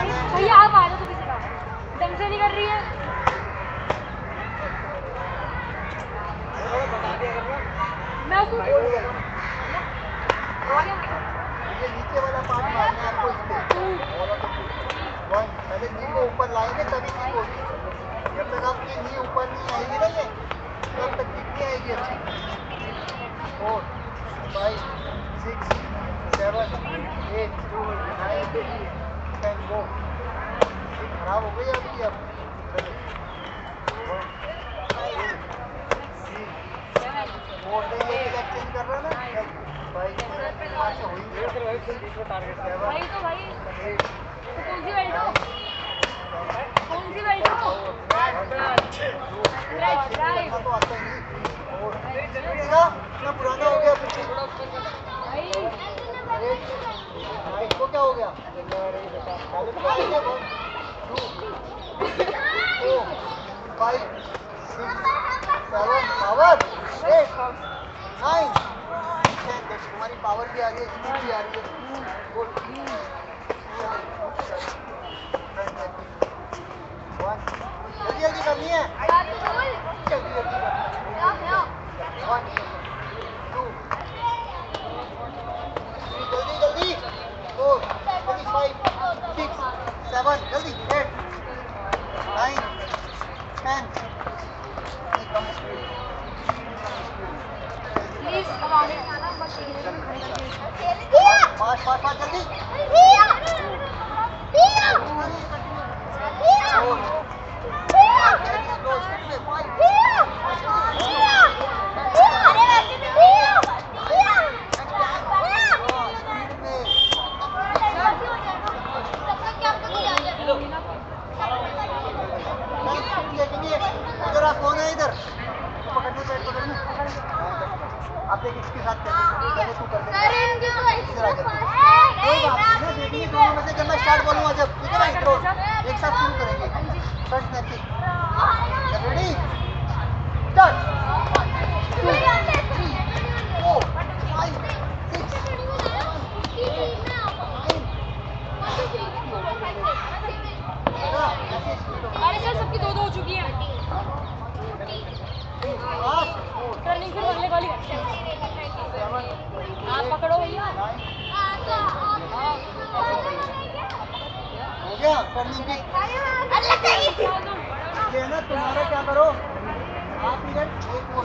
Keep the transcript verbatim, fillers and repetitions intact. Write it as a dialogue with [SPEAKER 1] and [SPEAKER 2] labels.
[SPEAKER 1] भैया आप आ जाओ तो किसी का ढंग से नहीं कर रही है। मैं उसको
[SPEAKER 2] ये नीचे वाला पार्ट मारना है आपको इसमें। वन पहले नी को ऊपर लाएंगे तभी किक होगी। जब तक आपकी नी ऊपर नहीं आएगी ना ये तब तक किक नहीं आएगी अच्छी। Four five six seven eight nine ten go. खराब हो गई आपकी अब। फोर से ये लेग चेंज कर रहा है ना। फाइव से हुई
[SPEAKER 1] भाई तो भाई तो कौन सी बेल्ट हो कौन सी बेल्ट हो पुराना हो गया
[SPEAKER 2] इसको क्या हो गया five six seven power eight nine तुम्हारी पावर भी आ रही है स्पीड भी आ रही है गुड जल्दी जल्दी करनी है जल्दी जल्दी वन टू जल्दी जल्दी फोर जल्दी फाइव सिक्स सेवन जल्दी एट नाइन टेन
[SPEAKER 1] प्लीज अब आगे नहीं आना बस
[SPEAKER 2] पाँच पाँच पाँच जल्दी इधर आप कौन है इधर पकड़ने पेट पकड़ने आप देख इसके साथ पहले तू कर दे दोनों में से जब मैं स्टार्ट बोलूंगा जब ठीक है ना इंट्रो एक साथ शुरू करेंगे फर्स्ट स्नैचिंग रेडी स्टार्ट
[SPEAKER 1] अरे सर सबकी दो दो हो चुकी है टर्निंग फिर अगले वाली आप पकड़ो भैया
[SPEAKER 2] हो गया टर्निंग भी लेना तुम्हारा क्या करो आप इधर एक